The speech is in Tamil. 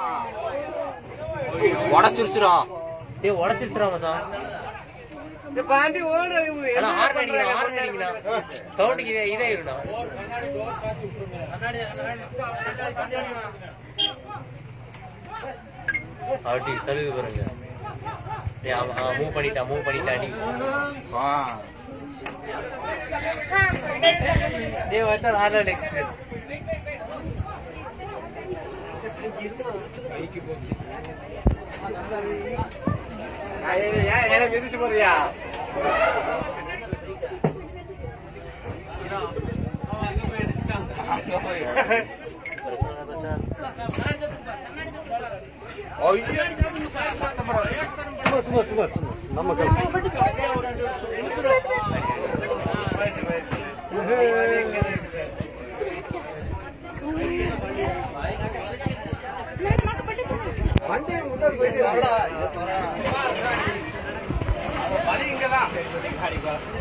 உடச்சிருச்சுடா. டேய் உடைச்சிருச்சுடா மச்சான். இந்த பாண்டி ஓடுற انا ஹார்ன் அடிங்கடா. சவுண்டுக்கு இதே இருடா. ஆட்டி தழுது பாருங்க. டேய் மூவ் பண்ணிட்டா நீ. டேய் வாட்டர் ஹார்ன் எக்ஸ்பிரஸ். ஏன் மிதிச்சு போறியா? சும்மா நம்ம வண்டி முதல் போயிட்டு